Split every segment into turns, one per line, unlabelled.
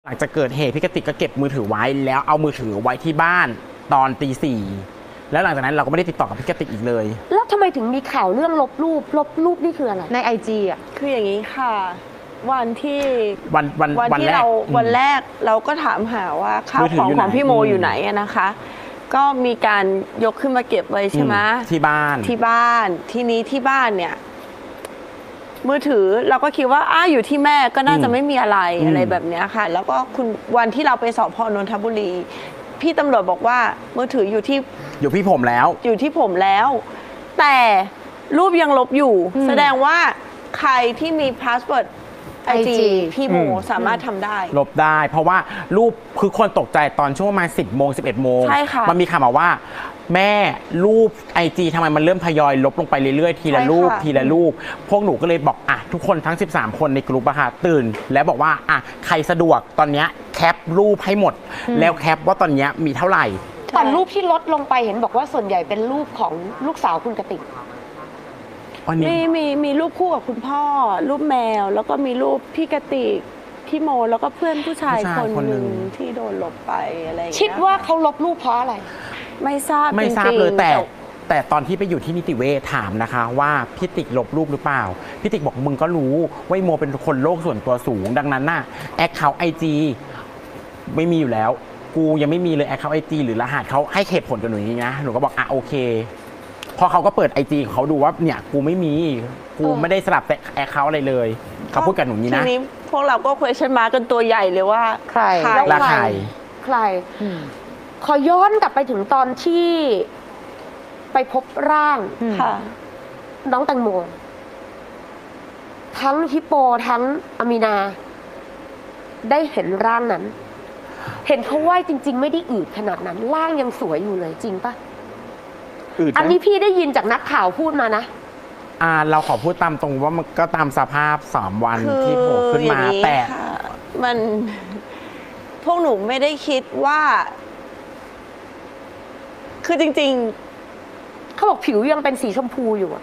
หลังจากเกิดเหตุพี่กติกก็เก็บมือถือไว้แล้วเอามือถือไว้ที่บ้านตอนตี 4แล้วหลังจากนั้นเราก็ไม่ได้ติดต่อกับพี่กติกอีกเลย
แล้วทำไมถึงมีข่าวเรื่องลบรูปนี่คืออะไร
ใน IG อ่ะ
คืออย่างนี้ค่ะวันที่
วัน
แรกเราก็ถามหาว่าข้าวของพี่โมอยู่ไหนนะคะ ก็มีการยกขึ้นมาเก็บไว้ใช่ไหม
ที่บ้าน
ทีนี้ที่บ้านเนี่ยมือถือเราก็คิดว่าอยู่ที่แม่ก็น่าจะไม่มีอะไรแบบนี้ค่ะแล้วก็วันที่เราไปสพนนทบุรีพี่ตำรวจบอกว่ามือถืออยู่ที่
ผมแล้ว
แต่รูปยังลบอยู่แสดงว่าใครที่มีพาสเวิร์ดIG พี่โมสามารถทำได้
ลบได้เพราะว่ารูปคือคนตกใจตอนช่วงประมาณ10 โมง 11 โมง
ใช่ค่ะ
มันมีข่าวมาว่าแม่รูป IG ทำไมมันเริ่มทยอยลบลงไปเรื่อยๆทีละรูปพวกหนูก็เลยบอกทุกคนทั้ง13คนในกลุ่มตื่นแล้วบอกว่าใครสะดวกตอนนี้แคปรูปให้หมดแล้วแคปว่าตอนนี้มีเท่าไหร่
ตอนรูปที่ลดลงไปเห็นบอกว่าส่วนใหญ่เป็นรูปของลูกสาวคุณกติก
มีรูปคู่กับคุณพ่อรูปแมวแล้วก็มีรูปพี่กติกพี่โมแล้วก็เพื่อนผู้ชายคนหนึ่งที่โดนลบไปอะไรอย่างเงี้ย
คิดว่าเขาลบรูปเพราะอะไร
ไม่ทราบ
เลยแต่ตอนที่ไปอยู่ที่นิติเวชถามนะคะว่าพี่ติ๊กลบรูปหรือเปล่าพี่ติ๊กบอกมึงก็รู้ว่าโมเป็นคนโลกส่วนตัวสูงดังนั้นน่ะแอคเคาท์IGไม่มีอยู่แล้วกูยังไม่มีเลยแอคเคาท์IGหรือรหัสเขาให้เหตุผลกับหนูอย่างนี้นะหนูก็บอกโอเคพอเขาก็เปิด IG ของเขาดูว่าเนี่ยกูไม่มีกูไม่ได้สลับแต่แอคเคาท์อะไรเลยเขาพูดกับหนูนี้นะ
ทีนี้พวกเราก็ question mark กันตัวใหญ่เลยว่า
ใครขอย้อนกลับไปถึงตอนที่ไปพบร่างน้องแตงโมทั้งฮิปโปทั้งอามีนาได้เห็นร่างนั้นเห็นเขาว่าจริงๆไม่ได้อืดขนาดนั้นร่างยังสวยอยู่เลยจริงปะอันนี้พี่ได้ยินจากนักข่าวพูดมานะ
เราขอพูดตามตรงว่ามันก็ตามสภาพ3 วันที่โผล่ขึ้นมาแต่
มันพวกหนูไม่ได้คิดว่าคือจริงๆ
เขาบอกผิวยังเป็นสีชมพูอยู่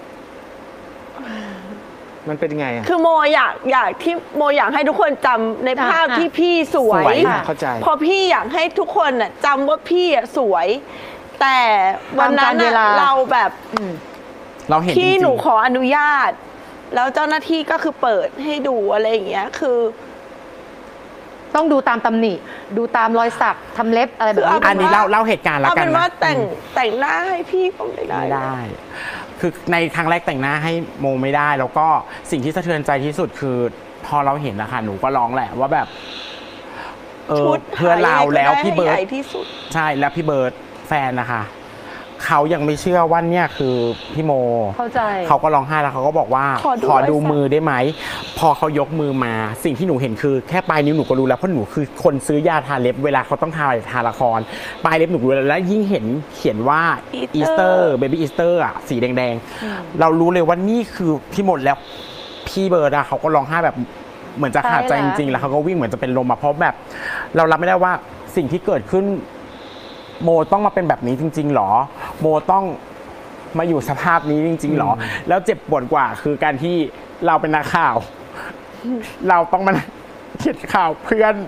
มันเป็นไง
คือโมอยากให้ทุกคนจำในภาพที่พี่สวย
เข้าใจ
พอพี่อยากให้ทุกคนจำว่าพี่สวยแต่วันนั้นเราแบบ
เราเห็น
ที่หนูขออนุญาตแล้วเจ้าหน้าที่ก็คือเปิดให้ดูอะไรอย่างเงี้ยคือ
ต้องดูตามตำหนิดูตามรอยสักทำเล็บอะไรแบบนี้
อันนี้เล่าเหตุการณ์แล้วกันนะเอา
เป็นว่าแต่งหน้าให้พี่ก็ไม่ได้
คือในครั้งแรกแต่งหน้าให้โมไม่ได้แล้วก็สิ่งที่สะเทือนใจที่สุดคือพอเราเห็นนะคะหนูก็ร้องแหละว่าแบบเพื่อนเราแล้วพี่เบิร์ดใช่แล้วพี่เบิร์ดแฟนนะคะเขายังไม่เชื่อว่าเนี่ยคือพี่โม
เข้าใจ
เขาก็ร้องไห้แล้วเขาก็บอกว่าขอดูมือได้ไหมพอเขายกมือมาสิ่งที่หนูเห็นคือแค่ปลายนิ้วหนูก็รู้แล้วเพราะหนูคือคนซื้อยาทาเล็บเวลาเขาต้องทาละครปลายเล็บหนูรู้แล้วยิ่งเห็นเขียนว่าอีสเตอร์เบบี้อีสเตอร์สีแดงๆเรารู้เลยว่านี่คือพี่โมแล้วพี่เบิร์ดเขาก็ร้องไห้แบบเหมือนจะขาดใจจริงๆแล้วเขาก็วิ่งเหมือนจะเป็นลมเพราะแบบเรารับไม่ได้ว่าสิ่งที่เกิดขึ้นโมต้องมาเป็นแบบนี้จริงๆหรอโมต้องมาอยู่สภาพนี้จริงๆหรอแล้วเจ็บปวดกว่าคือการที่เราเป็นนักข่าวเราต้องมาเขียนข่าวเพื่อน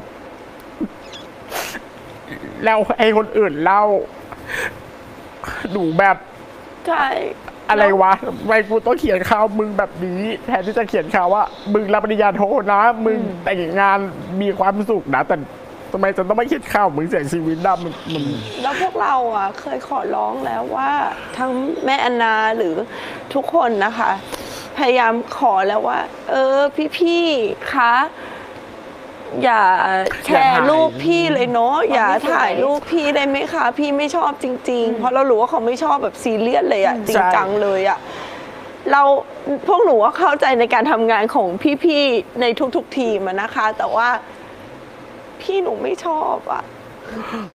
แล้วไอ้คนอื่นเล่าหนูแบบ
ใช่
อะไรวะทำไมกูต้องเขียนข่าวมึงแบบนี้แทนที่จะเขียนข่าวว่ามึงรับปริญญาโทนะมึงแต่งงานมีความสุขนะแต่ทำไมจะต้องไม่คิดข่าวมึงเสียชีวิตดำมัน
แล้วพวกเราเคยขอร้องแล้วว่าทั้งแม่อนนาหรือทุกคนนะคะพยายามขอแล้วว่าพี่คะอย่าแชร์รูปพี่เลยเนาะอย่าถ่ายรูปพี่ได้ไหมคะพี่ไม่ชอบจริงๆเพราะเรารู้ว่าเขาไม่ชอบแบบซีเรียสเลยจริงจังเลยเราพวกหนูก็เข้าใจในการทำงานของพี่ๆในทุกๆทีมนะคะแต่ว่าพี่หนูไม่ชอบ